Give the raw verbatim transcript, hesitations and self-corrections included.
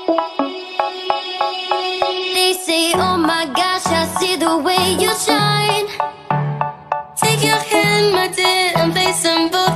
They say, oh my gosh, I see the way you shine. Take your hand, my dear, and play some ball.